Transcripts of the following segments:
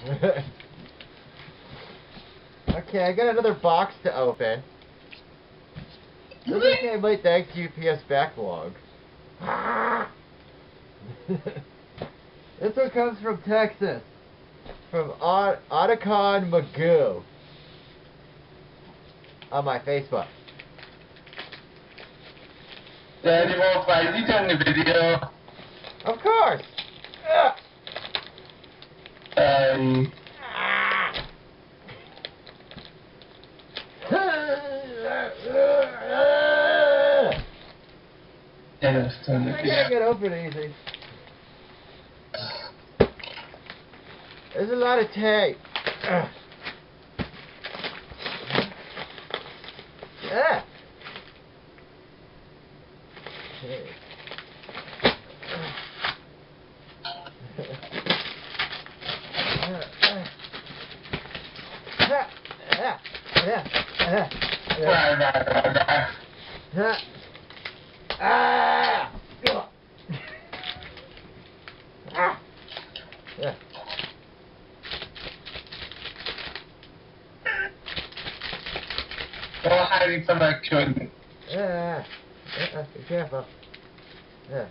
Okay, I got another box to open. This came late thanks to UPS backlog. This one comes from Texas. From Otacon Magoo. On my Facebook. Daddy, well, why did you turn the video? Of course! Yeah, let's turn the I video. can't get open easy. There's a lot of tape. Ah. Okay. Yeah. Well, hiding from my children. Be careful. Yeah.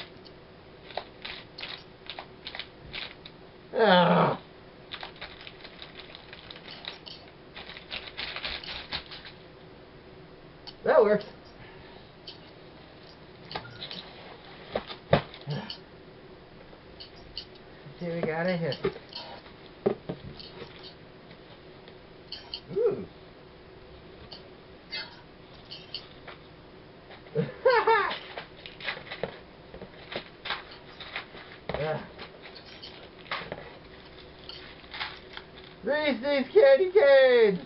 Ah. That works. Let's see what we got in here. Ooh. Reese's candy canes.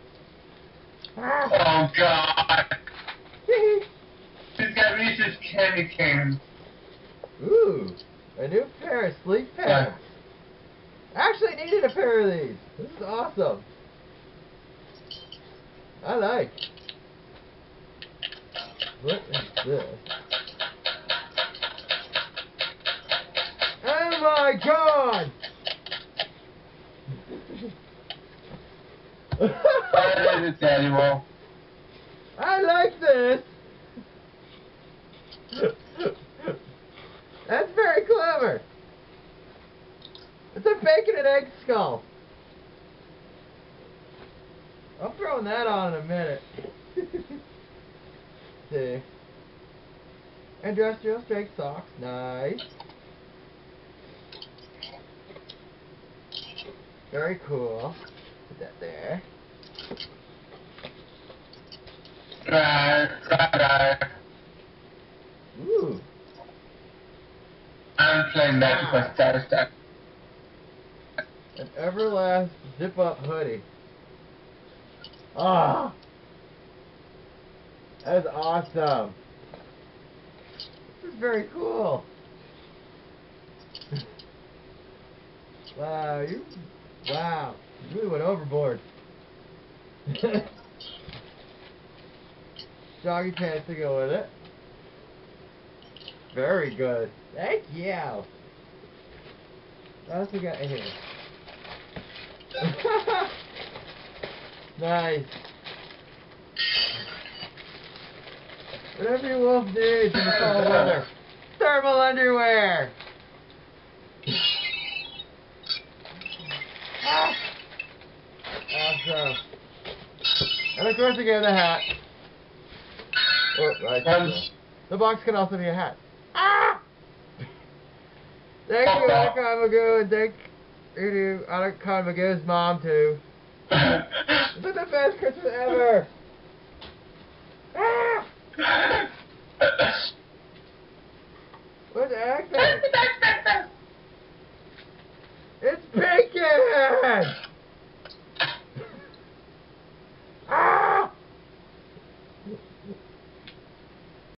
Oh, God. He's got Reese's candy canes. Ooh, a new pair of sleep pants. Actually needed a pair of these. This is awesome. I like. What is this? Oh my God! What is it, Daddy? Well, I like this. That's very clever. It's a bacon and egg skull. I'm throwing that on in a minute. See. Industrial strength socks. Nice. Very cool. Put that there. right. Ooh. I'm playing that because Star Star. An Everlast zip-up hoodie. Ah! That's awesome. This is very cool. Wow, you really went overboard. Jogging pants to go with it. Very good. Thank you. What else we got in here? Nice. Whatever your wolf needs in the fall weather. Thermal underwear. Awesome. And of course again the hat. Oh, right. The box can also be a hat. Ah! Thank you, Otacon Magoo, and thank you to Otacon Magoo's mom too. This is the best Christmas ever.